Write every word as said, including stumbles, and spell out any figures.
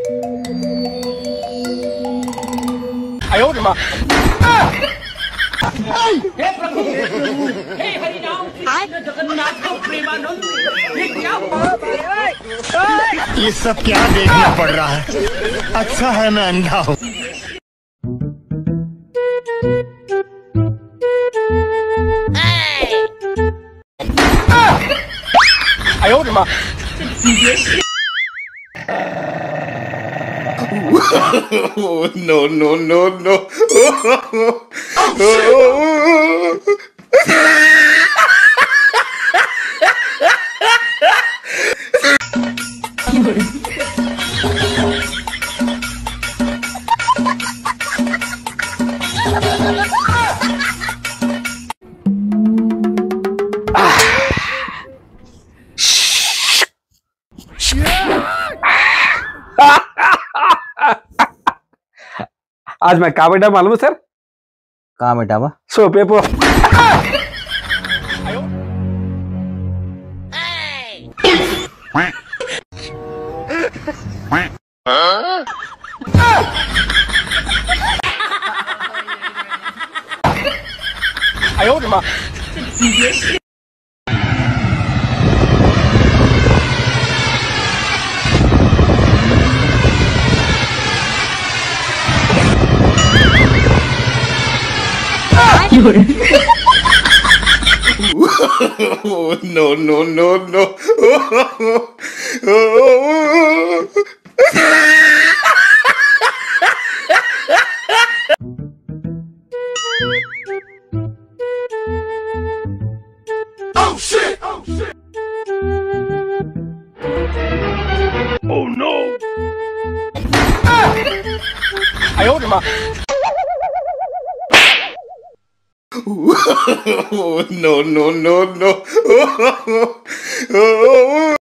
哎呦我的妈！ हे प्रभु हे प्रभु हे हरिनाम कृष्ण जगन्नाथ प्रेमानंद ये क्या ये सब क्या देखना पड़ रहा है। अच्छा है मैं अंधा हूँ। 哎呦我的妈！ No no no no。 आज मैं कहाँ बैठा मालूम है सर? कहाँ बैठा हुआ? सोफे पर। 哎呦我的妈！ No no no no。Oh shit! Oh shit! Oh no! 哎呦我的妈！ No no no no。